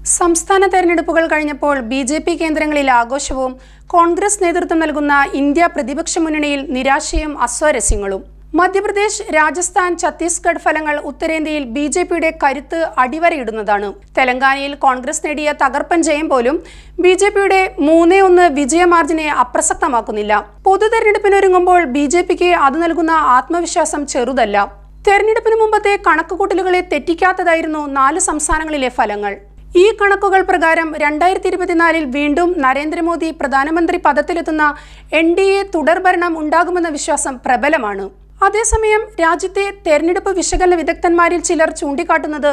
സംസ്ഥാന തെരഞ്ഞെടുപ്പുകൾ കഴിഞ്ഞപ്പോൾ ബിജെപി കേന്ദ്രങ്ങളിൽ ആഘോഷവും കോൺഗ്രസ് നേതൃത്വം നൽകുന്ന ഇന്ത്യ പ്രതിപക്ഷ മുന്നണിയിൽ നിരാശയും അസ്വാരസ്യങ്ങളും. മധ്യപ്രദേശ്, രാജസ്ഥാൻ, ഛത്തീസ്ഗഡ് ഫലങ്ങൾ ഉത്തരേന്ത്യയിൽ ബിജെപിയുടെ കരുത്ത് അടിവരയിടുന്നതാണ്. തെലങ്കാനയിൽ കോൺഗ്രസ് നേടിയ തകർപ്പൻ ജയം പോലും ബിജെപിയുടെ 3-1 വിജയമാർജിനെ അപ്രസക്തമാക്കുന്നില്ല. പൊതു തെരഞ്ഞെടുപ്പിനൊരുങ്ങുമ്പോൾ ബിജെപിക്ക് അത് നൽകുന്ന ആത്മവിശ്വാസം ചെറുതല്ല. തെരഞ്ഞെടുപ്പിന് മുമ്പത്തെ കണക്കുകൂട്ടലുകളെ തെറ്റിക്കാത്തതായിരുന്നു 4 സംസ്ഥാനങ്ങളിലെ ഫലങ്ങൾ. ഈ കണക്കുകൾ പ്രകാരം 2024 വീണ്ടും നരേന്ദ്രമോദി പ്രധാനമന്ത്രി പദത്തിലെത്തുന്ന NDA തുടർഭരണം ഉണ്ടാകുമെന്ന വിശ്വാസം പ്രബലമാണ്. അതേസമയം രാജ്യത്തെ തെരഞ്ഞെടുപ്പ് വിശകലന വിദഗ്ധന്മാരിൽ ചിലർ ചൂണ്ടിക്കാട്ടുന്നത്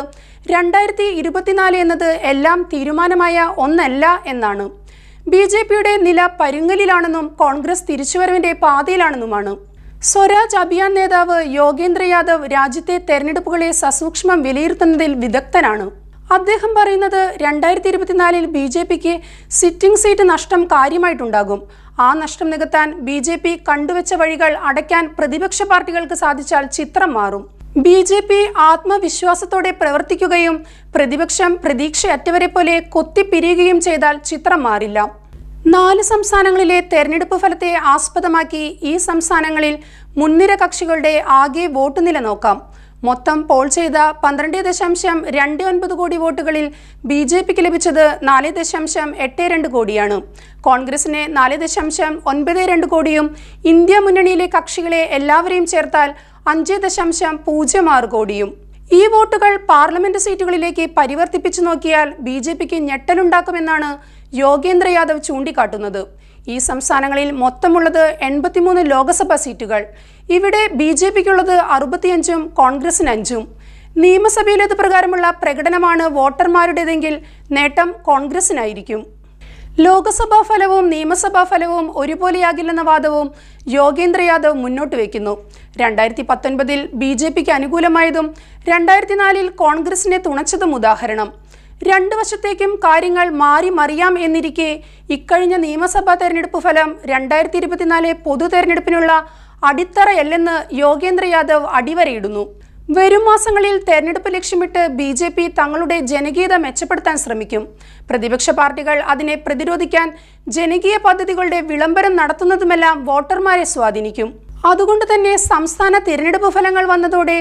2024 എന്നത് എല്ലാം തീരുമാനമായ ഒന്നല്ല എന്നാണ്. ബിജെപിയുടെ നില പരുങ്ങലിലാണെന്നും കോൺഗ്രസ് തിരിച്ചുവരവിന്റെ പാതയിലാണെന്നുമാണ്. സ്വരാജ് അഭിയാൻ നേതാവ് യോഗേന്ദ്ര യാദവ് രാജ്യത്തെ തെരഞ്ഞെടുപ്പുകളെ സസൂക്ഷ്മം വിലയിരുത്തുന്നതിൽ വിദഗ്ധനാണ്. അദ്ദേഹം പറയുന്നത് 2024 ബിജെപിക്ക് സിറ്റിംഗ് സീറ്റ് നഷ്ടം കാര്യമായിട്ടുണ്ടാകും. ആ നഷ്ടം നികത്താൻ ബിജെപി കണ്ടുവച്ച വഴികൾ അടയ്ക്കാൻ പ്രതിപക്ഷ പാർട്ടികൾക്ക് സാധിച്ചാൽ ചിത്രം മാറും. ബിജെപി ആത്മവിശ്വാസത്തോടെ പ്രവർത്തിക്കുകയും പ്രതിപക്ഷം പ്രതീക്ഷയറ്റവരെ പോലെ കൊത്തിപ്പിരിയുകയും ചെയ്താൽ ചിത്രം മാറില്ല. 4 സംസ്ഥാനങ്ങളിലെ തെരഞ്ഞെടുപ്പ് ഫലത്തെ ആസ്പദമാക്കി ഈ സംസ്ഥാനങ്ങളിൽ മുൻനിര കക്ഷികളുടെ ആകെ വോട്ട് നില നോക്കാം. മൊത്തം പോൾ ചെയ്ത 12.29 കോടി വോട്ടുകളിൽ ബിജെപിക്ക് ലഭിച്ചത് 4.82 കോടിയാണ്. കോൺഗ്രസിന് 4.92 കോടിയും ഇന്ത്യ മുന്നണിയിലെ കക്ഷികളെ എല്ലാവരെയും ചേർത്താൽ 5.06 കോടിയും. ഈ വോട്ടുകൾ പാർലമെന്റ് സീറ്റുകളിലേക്ക് പരിവർത്തിപ്പിച്ചു നോക്കിയാൽ ബിജെപിക്ക് ഞെട്ടലുണ്ടാക്കുമെന്നാണ് യോഗേന്ദ്ര യാദവ് ചൂണ്ടിക്കാട്ടുന്നത്. ഈ സംസ്ഥാനങ്ങളിൽ മൊത്തമുള്ളത് 83 ലോക്സഭാ സീറ്റുകൾ. ഇവിടെ ബിജെപിക്കുള്ളത് 65ഉം കോൺഗ്രസിന് 5ഉം. നിയമസഭയിലേത് പ്രകാരമുള്ള പ്രകടനമാണ് വോട്ടർമാരുടേതെങ്കിൽ നേട്ടം കോൺഗ്രസിനായിരിക്കും. ലോക്സഭാ ഫലവും നിയമസഭാ ഫലവും ഒരുപോലെയാകില്ലെന്ന വാദവും യോഗേന്ദ്ര യാദവ് മുന്നോട്ട് വയ്ക്കുന്നു. 2019 ബിജെപിക്ക് അനുകൂലമായതും 2004 കോൺഗ്രസിനെ തുണച്ചതും ഉദാഹരണം. 2 വശത്തേക്കും കാര്യങ്ങൾ മാറി മറിയാം എന്നിരിക്കെ ഇക്കഴിഞ്ഞ നിയമസഭാ തെരഞ്ഞെടുപ്പ് ഫലം 2024 പൊതു തെരഞ്ഞെടുപ്പിനുള്ള അടിത്തറയല്ലെന്ന് യോഗേന്ദ്ര യാദവ് അടിവരയിടുന്നു. വരും മാസങ്ങളിൽ തെരഞ്ഞെടുപ്പ് ലക്ഷ്യമിട്ട് ബിജെപി തങ്ങളുടെ ജനകീയത മെച്ചപ്പെടുത്താൻ ശ്രമിക്കും. പ്രതിപക്ഷ പാർട്ടികൾ അതിനെ പ്രതിരോധിക്കാൻ ജനകീയ പദ്ധതികളുടെ വിളംബരം നടത്തുന്നതുമെല്ലാം വോട്ടർമാരെ സ്വാധീനിക്കും. അതുകൊണ്ട് തന്നെ സംസ്ഥാന തിരഞ്ഞെടുപ്പ് ഫലങ്ങൾ വന്നതോടെ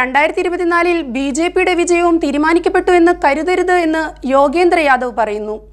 2024 ബിജെപിയുടെ വിജയവും തീരുമാനിക്കപ്പെട്ടു എന്ന് കരുതരുത് എന്ന് യോഗേന്ദ്ര യാദവ് പറയുന്നു.